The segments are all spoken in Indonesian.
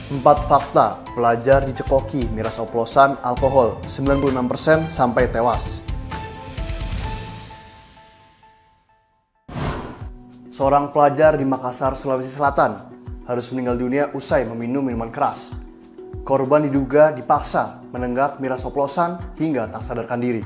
4 fakta pelajar dicekoki miras oplosan alkohol 96% sampai tewas. Seorang pelajar di Makassar, Sulawesi Selatan harus meninggal dunia usai meminum minuman keras. Korban diduga dipaksa menenggak miras oplosan hingga tak sadarkan diri.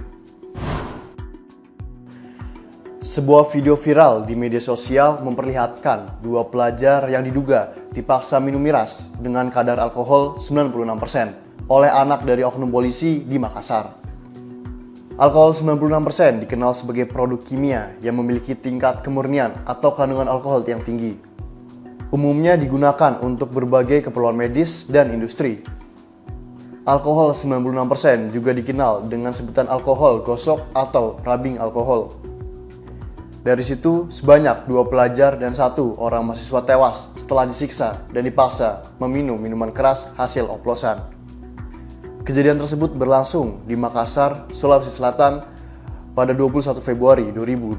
Sebuah video viral di media sosial memperlihatkan dua pelajar yang diduga dipaksa minum miras dengan kadar alkohol 96% oleh anak dari oknum polisi di Makassar. Alkohol 96% dikenal sebagai produk kimia yang memiliki tingkat kemurnian atau kandungan alkohol yang tinggi. Umumnya digunakan untuk berbagai keperluan medis dan industri. Alkohol 96% juga dikenal dengan sebutan alkohol gosok atau rubbing alkohol. Dari situ, sebanyak 2 pelajar dan 1 orang mahasiswa tewas setelah disiksa dan dipaksa meminum minuman keras hasil oplosan. Kejadian tersebut berlangsung di Makassar, Sulawesi Selatan pada 21 Februari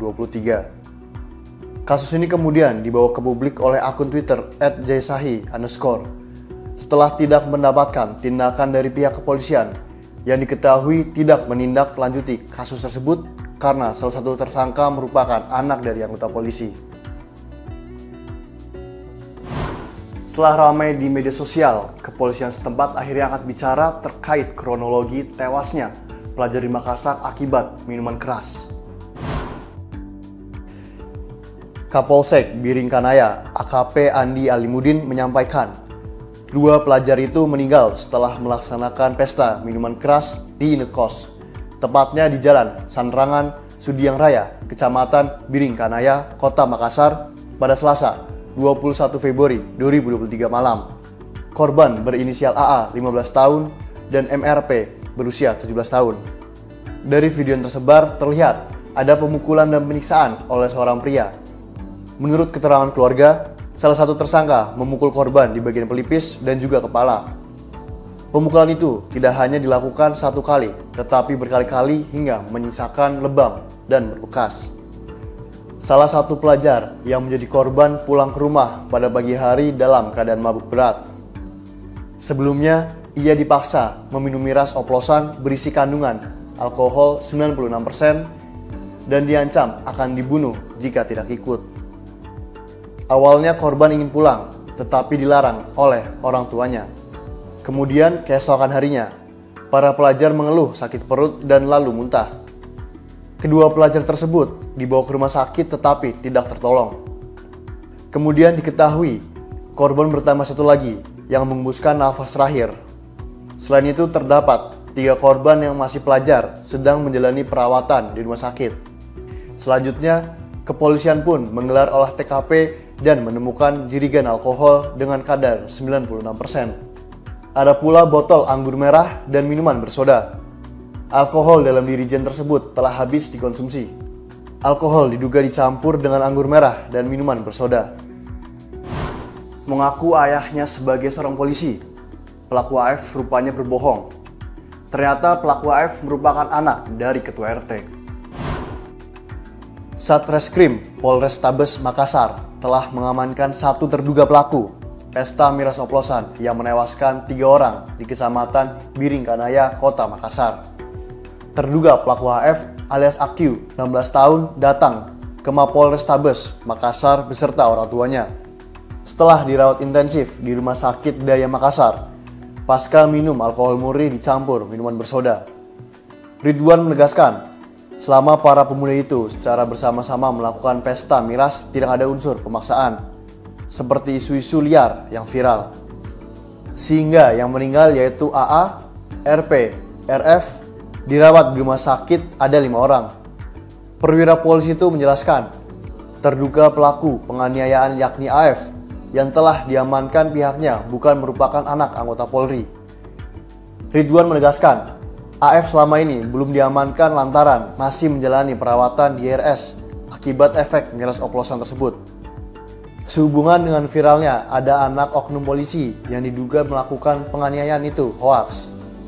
2023. Kasus ini kemudian dibawa ke publik oleh akun Twitter @jaisahi_. Setelah tidak mendapatkan tindakan dari pihak kepolisian yang diketahui tidak menindaklanjuti kasus tersebut karena salah satu tersangka merupakan anak dari anggota polisi. Setelah ramai di media sosial, kepolisian setempat akhirnya angkat bicara terkait kronologi tewasnya pelajar di Makassar akibat minuman keras. Kapolsek Biringkanaya, AKP Andi Alimudin menyampaikan, 2 pelajar itu meninggal setelah melaksanakan pesta minuman keras di indekos, tepatnya di Jalan Sanrangan, Sudiang Raya, Kecamatan Biringkanaya, Kota Makassar pada Selasa 21 Februari 2023 malam. Korban berinisial AA 15 tahun dan MRP berusia 17 tahun. Dari video yang tersebar terlihat ada pemukulan dan penyiksaan oleh seorang pria. Menurut keterangan keluarga, salah satu tersangka memukul korban di bagian pelipis dan juga kepala. Pemukulan itu tidak hanya dilakukan 1 kali, tetapi berkali-kali hingga menyisakan lebam dan berbekas. Salah satu pelajar yang menjadi korban pulang ke rumah pada pagi hari dalam keadaan mabuk berat. Sebelumnya, ia dipaksa meminum miras oplosan berisi kandungan alkohol 96% dan diancam akan dibunuh jika tidak ikut. Awalnya korban ingin pulang, tetapi dilarang oleh orang tuanya. Kemudian keesokan harinya, para pelajar mengeluh sakit perut dan lalu muntah. Kedua pelajar tersebut dibawa ke rumah sakit tetapi tidak tertolong. Kemudian diketahui korban bertambah 1 lagi yang mengembuskan nafas terakhir. Selain itu terdapat 3 korban yang masih pelajar sedang menjalani perawatan di rumah sakit. Selanjutnya, kepolisian pun menggelar olah TKP dan menemukan jirigan alkohol dengan kadar 96%. Ada pula botol anggur merah dan minuman bersoda. Alkohol dalam dirijen tersebut telah habis dikonsumsi. Alkohol diduga dicampur dengan anggur merah dan minuman bersoda. Mengaku ayahnya sebagai seorang polisi, pelaku AF rupanya berbohong. Ternyata pelaku AF merupakan anak dari ketua RT. Satreskrim Polrestabes Makassar telah mengamankan 1 terduga pelaku pesta miras oplosan yang menewaskan 3 orang di Kecamatan Biringkanaya, Kota Makassar. Terduga pelaku HF alias AQ, 16 tahun, datang ke Mapolrestabes Makassar beserta orang tuanya. Setelah dirawat intensif di Rumah Sakit Daya Makassar, pasca minum alkohol murni dicampur minuman bersoda. Ridwan menegaskan, selama para pemuda itu secara bersama-sama melakukan pesta miras tidak ada unsur pemaksaan, seperti isu-isu liar yang viral. Sehingga yang meninggal yaitu AA, RP, RF, dirawat di rumah sakit ada 5 orang. Perwira polisi itu menjelaskan, terduga pelaku penganiayaan yakni AF yang telah diamankan pihaknya bukan merupakan anak anggota Polri. Ridwan menegaskan, AF selama ini belum diamankan lantaran masih menjalani perawatan di RS akibat efek miras oplosan tersebut. Sehubungan dengan viralnya ada anak oknum polisi yang diduga melakukan penganiayaan itu hoaks.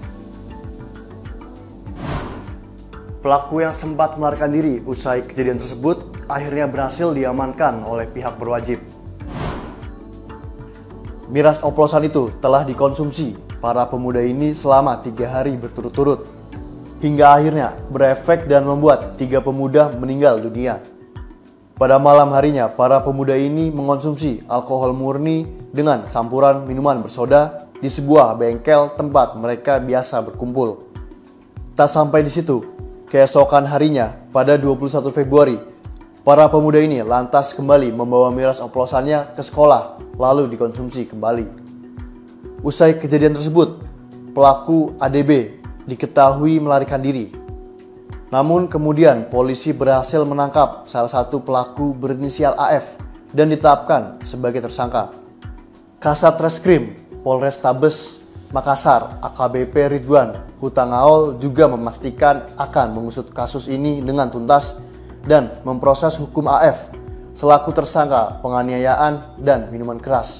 Pelaku yang sempat melarikan diri usai kejadian tersebut akhirnya berhasil diamankan oleh pihak berwajib. Miras oplosan itu telah dikonsumsi para pemuda ini selama 3 hari berturut-turut, hingga akhirnya berefek dan membuat 3 pemuda meninggal dunia. Pada malam harinya, para pemuda ini mengonsumsi alkohol murni dengan campuran minuman bersoda di sebuah bengkel tempat mereka biasa berkumpul. Tak sampai di situ, keesokan harinya, pada 21 Februari, para pemuda ini lantas kembali membawa miras oplosannya ke sekolah, lalu dikonsumsi kembali. Usai kejadian tersebut, pelaku ADB diketahui melarikan diri. Namun kemudian polisi berhasil menangkap salah satu pelaku berinisial AF dan ditetapkan sebagai tersangka. Kasat Reskrim Polrestabes Makassar AKBP Ridwan Hutangaol juga memastikan akan mengusut kasus ini dengan tuntas dan memproses hukum AF selaku tersangka penganiayaan dan minuman keras.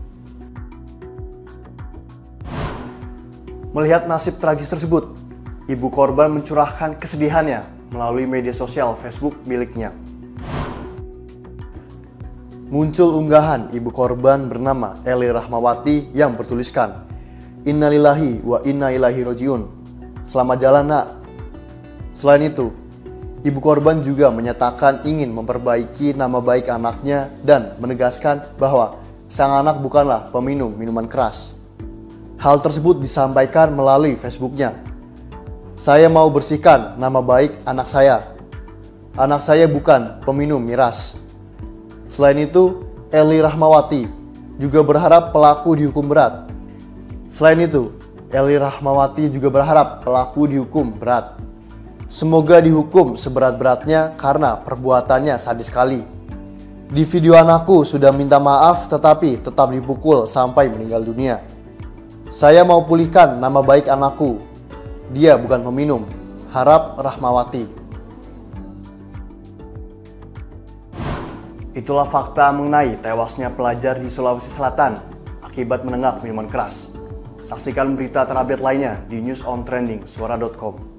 Melihat nasib tragis tersebut, ibu korban mencurahkan kesedihannya melalui media sosial Facebook miliknya. Muncul unggahan ibu korban bernama Eli Rahmawati yang bertuliskan, "Innalillahi wa inna ilaihi rajiun. Selamat jalan, Nak." Selain itu, ibu korban juga menyatakan ingin memperbaiki nama baik anaknya dan menegaskan bahwa sang anak bukanlah peminum minuman keras. Hal tersebut disampaikan melalui Facebooknya. "Saya mau bersihkan nama baik anak saya. Anak saya bukan peminum miras." Selain itu, Eli Rahmawati juga berharap pelaku dihukum berat. Semoga dihukum seberat-beratnya karena perbuatannya sadis sekali. Di video anakku sudah minta maaf tetapi tetap dipukul sampai meninggal dunia. Saya mau pulihkan nama baik anakku. Dia bukan peminum. Harap Rahmawati. Itulah fakta mengenai tewasnya pelajar di Sulawesi Selatan akibat menenggak minuman keras. Saksikan berita terupdate lainnya di newsontrendingsuara.com.